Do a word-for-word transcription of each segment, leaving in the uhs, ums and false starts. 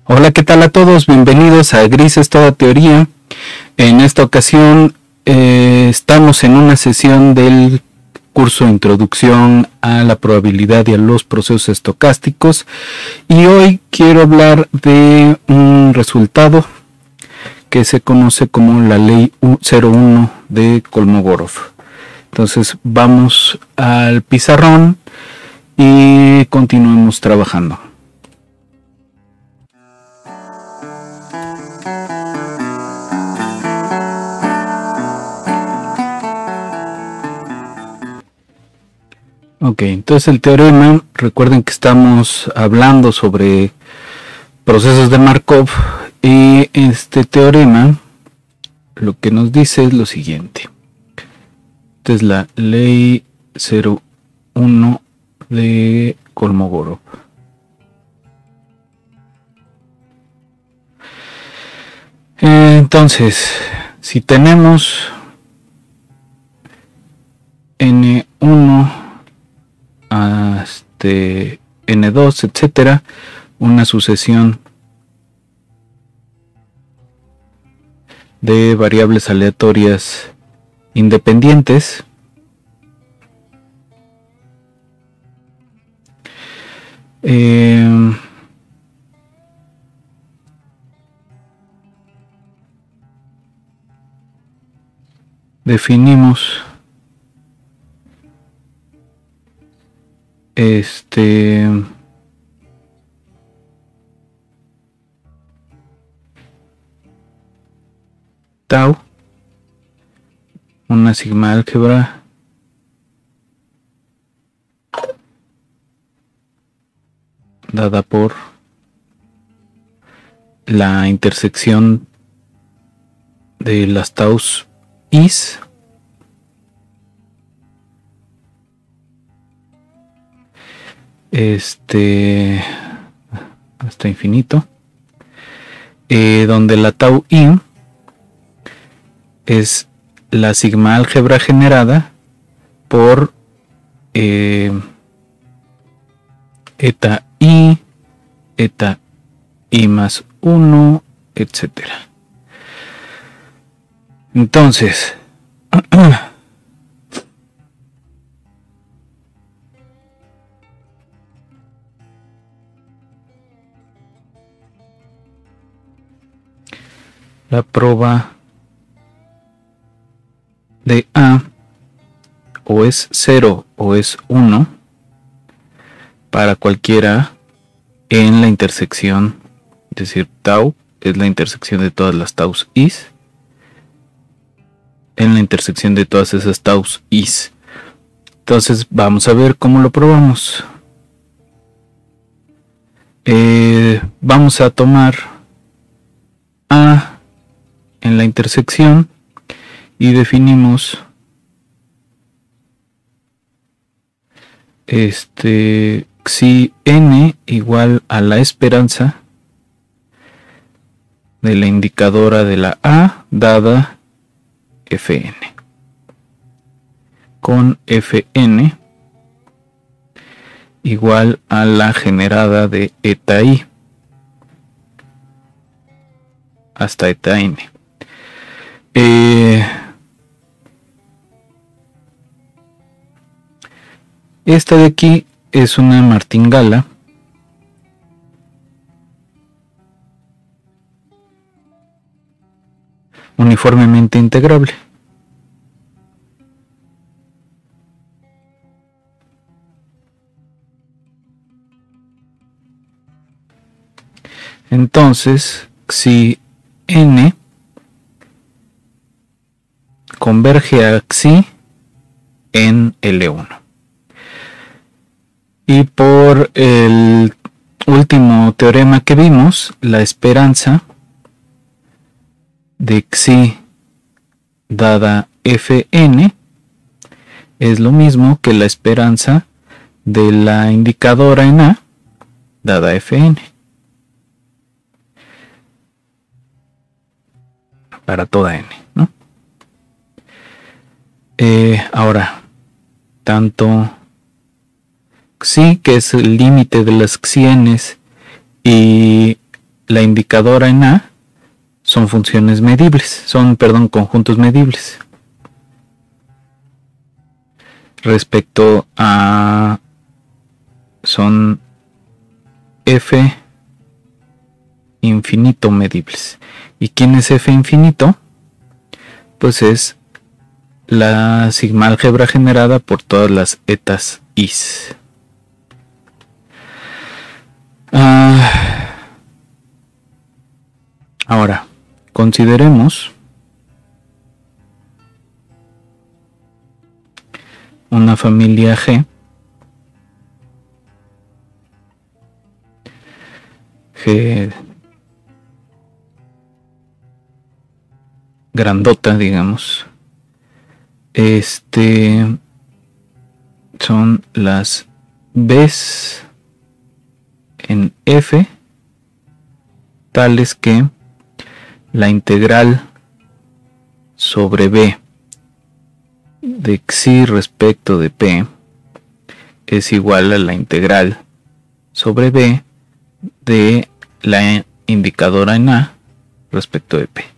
Hola, ¿qué tal a todos? Bienvenidos a Grises Toda Teoría. En esta ocasión eh, estamos en una sesión del curso Introducción a la Probabilidad y a los Procesos Estocásticos, y hoy quiero hablar de un resultado que se conoce como la Ley cero uno de Kolmogorov. Entonces vamos al pizarrón y continuemos trabajando. Ok, entonces el teorema, recuerden que estamos hablando sobre procesos de Markov, y este teorema lo que nos dice es lo siguiente. Esta es la ley cero uno de Kolmogorov. Entonces, si tenemos N uno, este, N dos, etcétera, una sucesión de variables aleatorias independientes, eh, definimos este tau, una sigma álgebra dada por la intersección de las taus is este hasta infinito, eh, donde la tau i es la sigma álgebra generada por eh, eta i, eta i más uno, etcétera. Entonces, la proba de A o es cero o es uno para cualquiera en la intersección, es decir, tau es la intersección de todas las taus is, en la intersección de todas esas taus is. Entonces vamos a ver cómo lo probamos. Eh, vamos a tomar A en la intersección y definimos este si n igual a la esperanza de la indicadora de la A dada Fn, con Fn igual a la generada de eta i hasta eta n. Eh, esta de aquí es una martingala uniformemente integrable. Entonces, si n converge a xi en L uno. Y por el último teorema que vimos, la esperanza de xi dada Fn es lo mismo que la esperanza de la indicadora en A dada Fn para toda n, ¿no? Eh, ahora, tanto xi, que es el límite de las xienes, y la indicadora en A son funciones medibles, son, perdón, conjuntos medibles. Respecto a, son F infinito medibles. ¿Y quién es F infinito? Pues es la sigma álgebra generada por todas las etas is. Ah, ahora, consideremos una familia G, G grandota, digamos. Este son las B's en F tales que la integral sobre B de Xi respecto de P es igual a la integral sobre B de la indicadora en A respecto de P.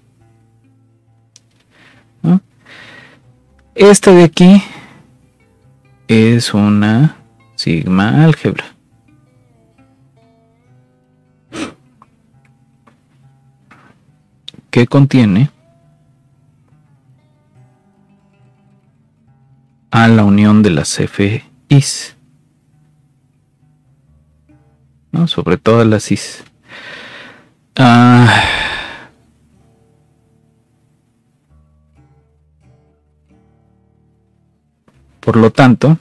¿No? Esta de aquí es una sigma álgebra. Que contiene a la unión de las F is, ¿no? Sobre todas las is. Ah, por lo tanto,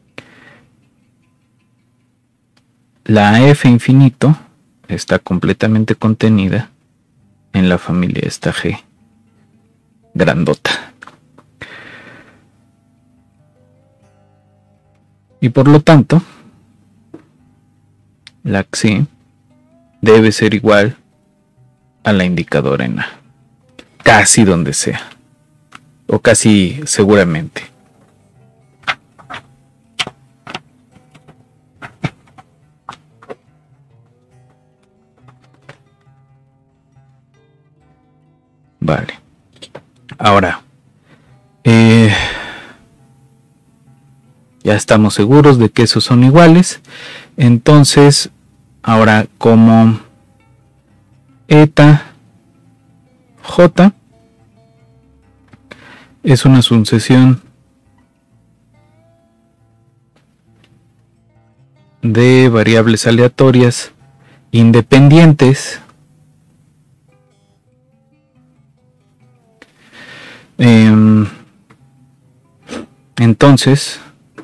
la F infinito está completamente contenida en la familia esta G grandota. Y por lo tanto, la Xi debe ser igual a la indicadora en A. Casi donde sea. O casi seguramente. Vale. Ahora, eh, ya estamos seguros de que esos son iguales. Entonces, ahora como eta j es una sucesión de variables aleatorias independientes, eh, entonces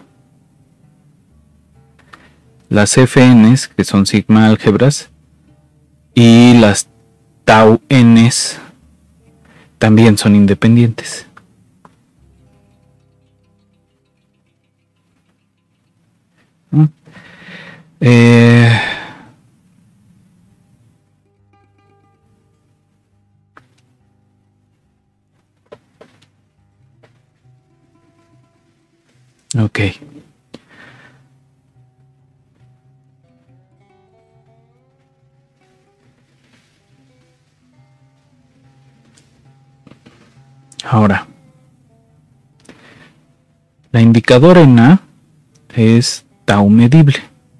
las fn's, que son sigma álgebras, y las tau n's también son independientes. ¿Mm? Eh, ok. Ahora, la indicadora en A es tau medible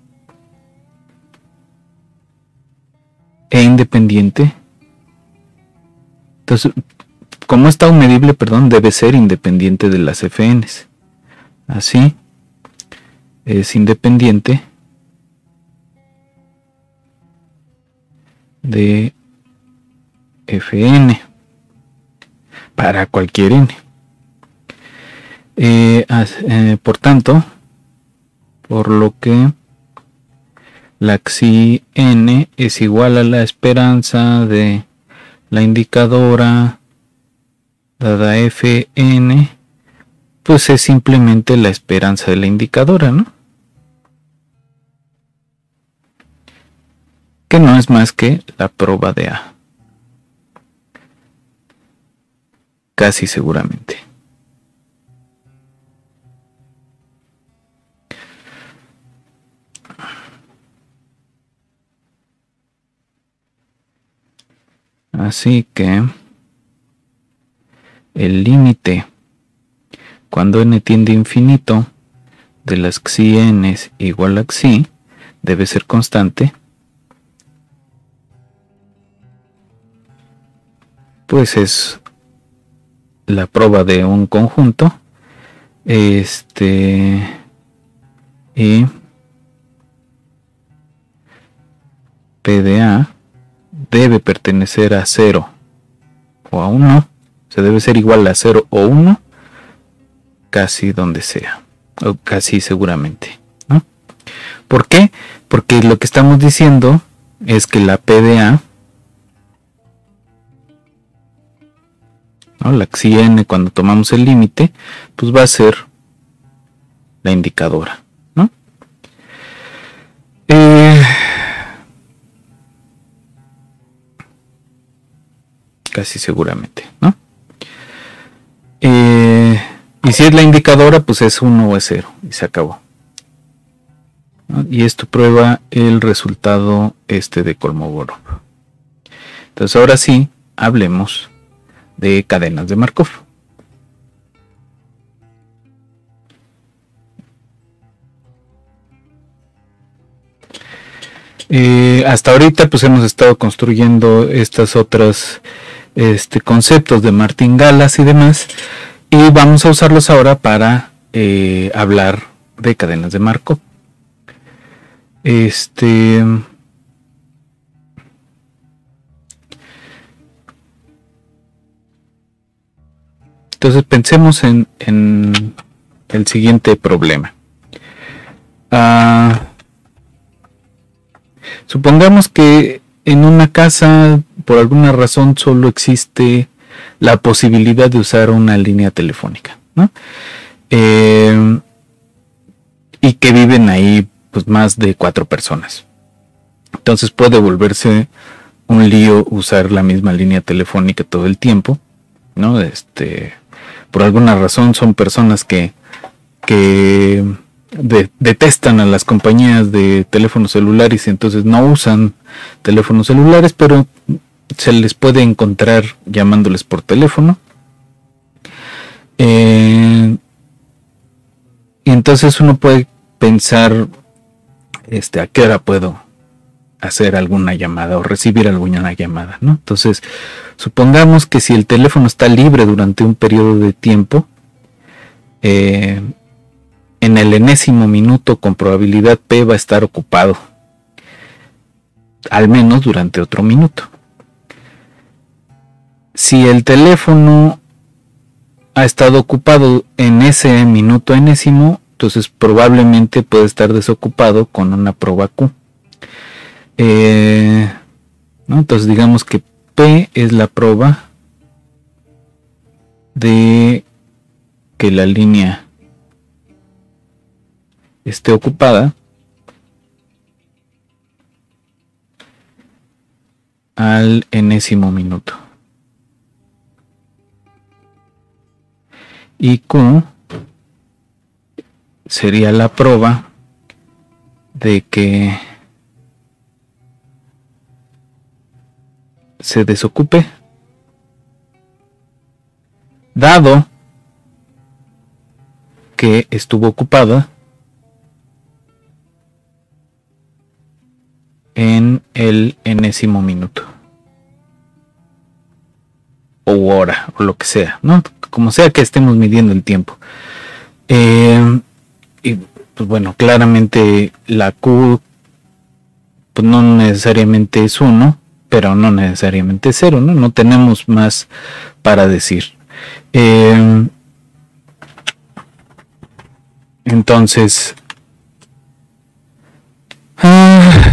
e independiente. Entonces, como es tau medible, perdón, debe ser independiente de las fn's. Así, es independiente de fn para cualquier n. Eh, eh, por tanto, por lo que la xi n es igual a la esperanza de la indicadora dada fn, pues es simplemente la esperanza de la indicadora, ¿no? Que no es más que la proba de A. Casi seguramente. Así que el límite cuando n tiende a infinito de las xi n igual a xi debe ser constante, pues es la prueba de un conjunto, este y P de A debe pertenecer a cero o a uno, se debe ser igual a cero o uno casi donde sea, o casi seguramente, ¿no? ¿Por qué? Porque lo que estamos diciendo es que la P de A, ¿no?, la xi n cuando tomamos el límite, pues va a ser la indicadora, ¿no? Eh, casi seguramente, ¿no? Eh, y si es la indicadora, pues es uno o es cero y se acabó, ¿no? Y esto prueba el resultado este de Kolmogorov. Entonces ahora sí, hablemos de cadenas de Markov. Eh, hasta ahorita pues hemos estado construyendo estas otras este, conceptos de martingalas y demás, y vamos a usarlos ahora para eh, hablar de cadenas de Markov. Este entonces pensemos en, en el siguiente problema. Uh, supongamos que en una casa por alguna razón solo existe la posibilidad de usar una línea telefónica, ¿no? Eh, y que viven ahí pues más de cuatro personas. Entonces puede volverse un lío usar la misma línea telefónica todo el tiempo, ¿no? Este, por alguna razón son personas que, que de, detestan a las compañías de teléfonos celulares y entonces no usan teléfonos celulares, pero se les puede encontrar llamándoles por teléfono. Eh, y entonces uno puede pensar este, a qué hora puedo hacer alguna llamada o recibir alguna llamada, ¿no? Entonces, supongamos que si el teléfono está libre durante un periodo de tiempo, eh, en el enésimo minuto con probabilidad P va a estar ocupado, al menos durante otro minuto. Si el teléfono ha estado ocupado en ese minuto enésimo, entonces probablemente puede estar desocupado con una prueba Q. Eh, ¿no? Entonces digamos que P es la prueba de que la línea esté ocupada al enésimo minuto. Y Q sería la prueba de que se desocupe, dado que estuvo ocupada en el enésimo minuto o hora o lo que sea, ¿no? Como sea que estemos midiendo el tiempo. Eh, y pues bueno, claramente la Q pues no necesariamente es uno, pero no necesariamente es cero, ¿no? No tenemos más para decir. Eh, entonces, ah,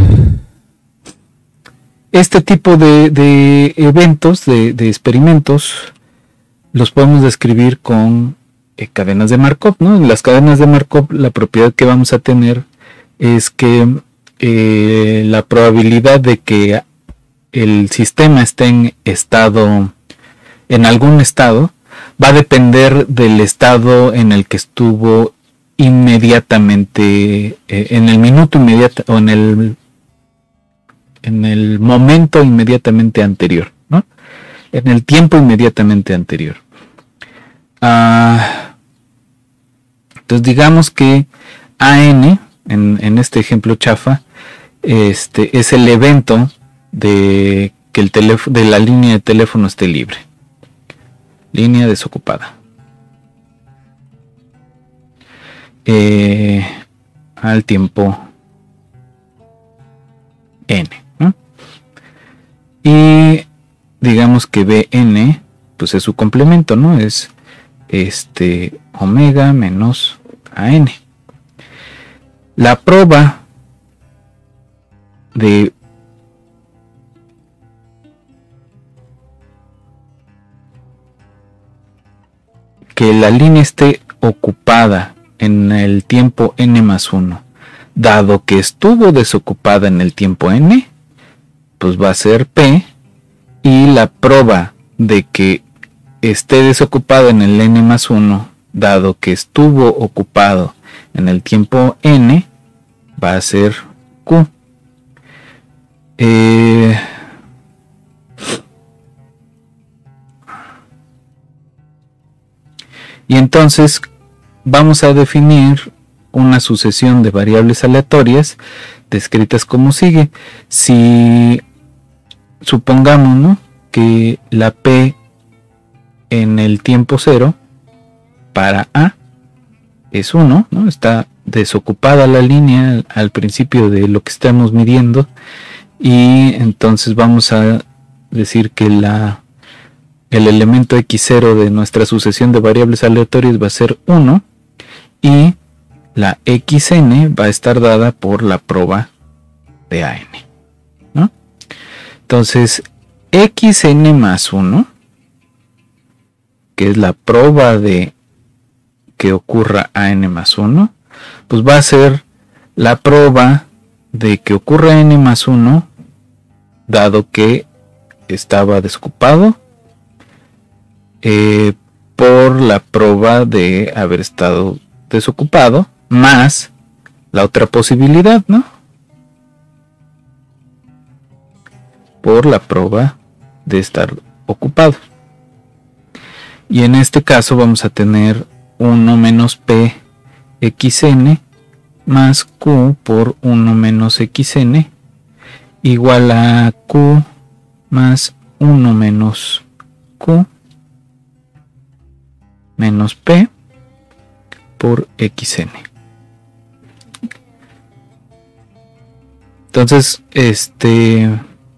este tipo de, de eventos, de, de experimentos, los podemos describir con eh, cadenas de Markov, ¿no? En las cadenas de Markov, la propiedad que vamos a tener es que eh, la probabilidad de que el sistema esté en estado, en algún estado, va a depender del estado en el que estuvo inmediatamente, eh, en el minuto inmediato o en el en el momento inmediatamente anterior, ¿no? en el tiempo inmediatamente anterior. Ah, entonces digamos que A N, en, en este ejemplo chafa, este es el evento de que el teléfono, de la línea de teléfono esté libre. Línea desocupada. Eh, al tiempo n, ¿no? Y digamos que B N pues es su complemento, ¿no? Es este omega menos A N. La prueba de que la línea esté ocupada en el tiempo n más uno, dado que estuvo desocupada en el tiempo n, pues va a ser P, y la prueba de que esté desocupada en el n más uno, dado que estuvo ocupado en el tiempo n, va a ser Q. Eh, y entonces vamos a definir una sucesión de variables aleatorias descritas como sigue. Si supongamos, ¿no?, que la P en el tiempo cero para A es uno, ¿no? Está desocupada la línea al, al principio de lo que estamos midiendo, y entonces vamos a decir que la el elemento equis cero de nuestra sucesión de variables aleatorias va a ser uno, y la xn va a estar dada por la proba de A N, ¿no? Entonces xn más uno, que es la proba de que ocurra A N más uno, pues va a ser la proba de que ocurra N más uno, dado que estaba desocupado, eh, por la proba de haber estado desocupado, más la otra posibilidad, ¿no?, por la proba de estar ocupado. Y en este caso vamos a tener uno menos P xn más Q por uno menos xn igual a Q más uno menos Q menos P por xn. Entonces, este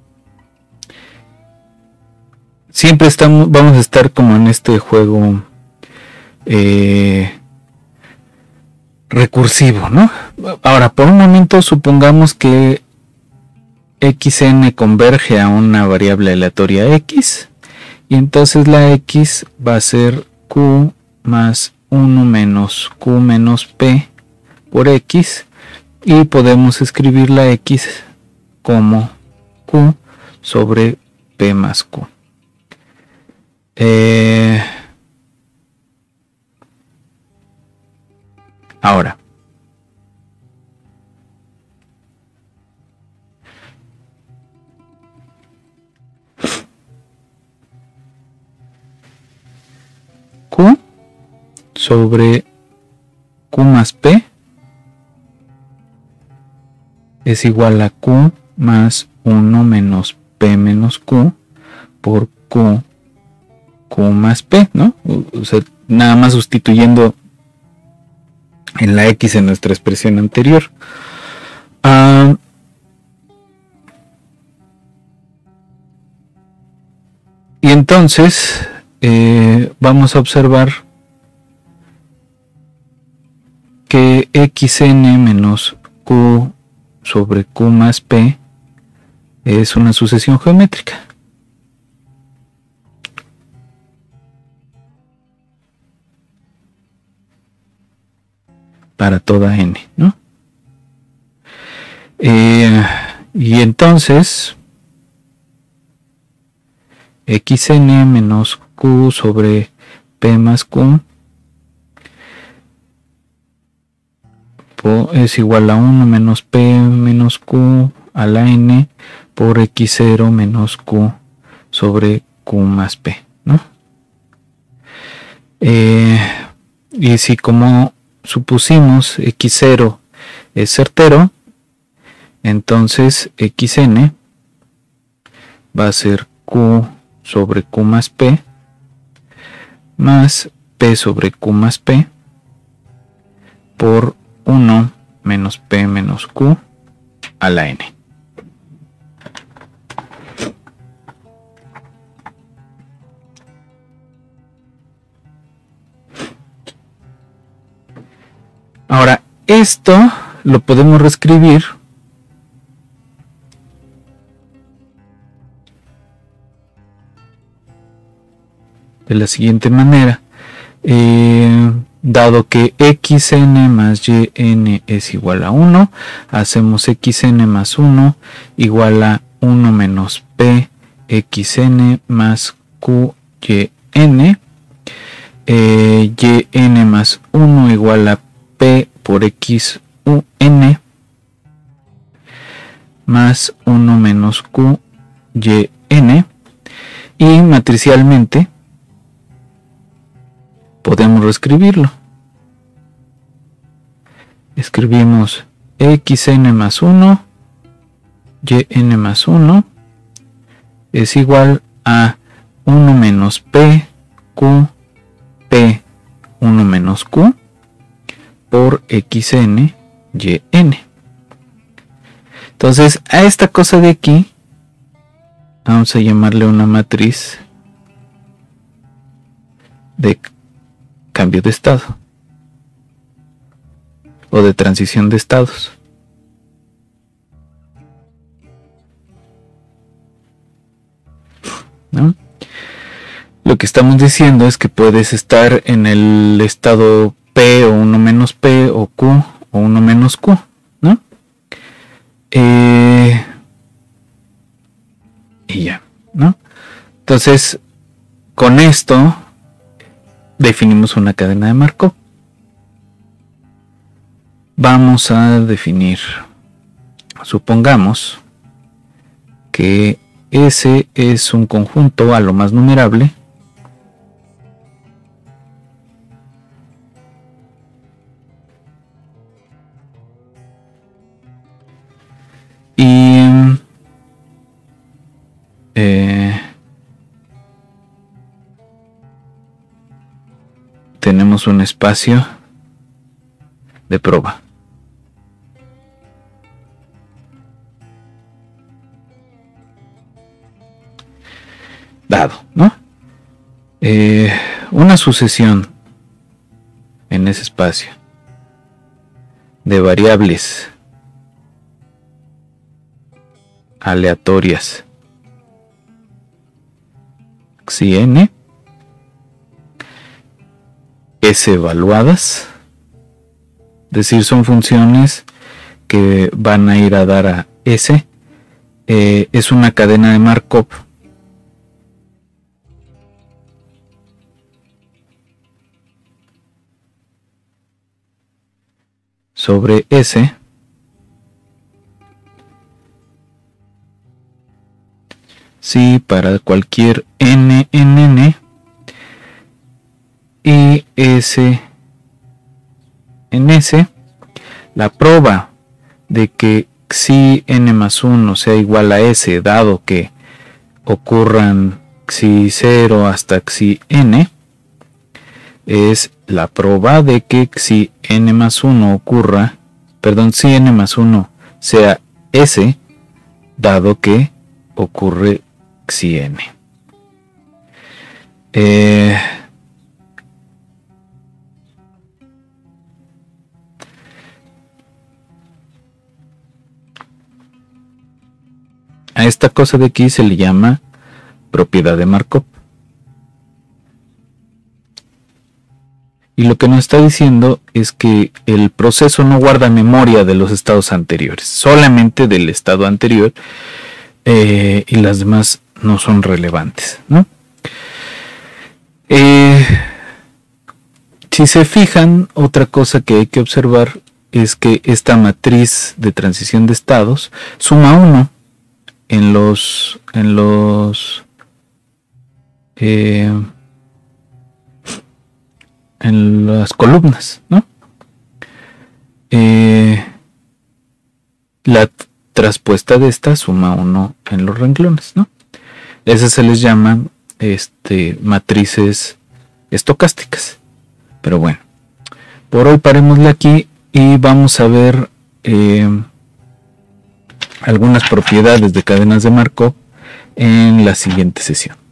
siempre estamos, vamos a estar como en este juego eh, recursivo, ¿no? Ahora, por un momento supongamos que xn converge a una variable aleatoria x, y entonces la x va a ser q más uno menos q menos p por x, y podemos escribir la x como q sobre p más q. Eh, ahora, q sobre q más p es igual a q más uno menos p menos q por q, q más p, ¿no? O sea, nada más sustituyendo en la x en nuestra expresión anterior. Uh, y entonces eh, vamos a observar que xn menos q sobre q más p es una sucesión geométrica. Para toda n, ¿no? Eh, y entonces xn menos q sobre p más q es igual a uno menos p menos q a la n por x cero menos q sobre Q más P, ¿no? Eh, y si como supusimos equis cero es certero, entonces xn va a ser Q sobre Q más P más P sobre Q más P por uno menos P menos Q a la N. Ahora, esto lo podemos reescribir de la siguiente manera. Eh, dado que xn más yn es igual a uno, hacemos xn más uno igual a uno menos p xn más qyn, eh, yn más uno igual a p por xun más uno menos qyn, y matricialmente podemos reescribirlo. Escribimos xn más uno, yn más uno es igual a uno menos p, q, p, uno menos q por xn, yn. Entonces a esta cosa de aquí vamos a llamarle una matriz de cambio de estado o de transición de estados. ¿No? Lo que estamos diciendo es que puedes estar en el estado P o uno menos P o Q o uno menos Q, ¿no? Eh, y ya, ¿no? Entonces, con esto definimos una cadena de Markov. Vamos a definir, supongamos que S es un conjunto a lo más numerable y eh, tenemos un espacio de prueba. Dado, ¿no? Eh, una sucesión en ese espacio de variables aleatorias xn s evaluadas, es decir, son funciones que van a ir a dar a s, eh, es una cadena de Markov sobre S si para cualquier n en n y S en S la prueba de que xi n más uno sea igual a S, dado que ocurran xi cero hasta xi n, es la prueba de que xi n más uno ocurra, perdón, xi n más uno sea S, dado que ocurre xi n. Eh, a esta cosa de aquí se le llama propiedad de Markov. Y lo que nos está diciendo es que el proceso no guarda memoria de los estados anteriores, solamente del estado anterior, eh, y las demás no son relevantes, ¿no? Eh, si se fijan, otra cosa que hay que observar es que esta matriz de transición de estados suma uno en los, en los eh, en las columnas, ¿no? Eh, la traspuesta de esta suma uno en los renglones, ¿no? Esas se les llaman este, matrices estocásticas. Pero bueno, por hoy parémosle aquí y vamos a ver eh, algunas propiedades de cadenas de Markov en la siguiente sesión.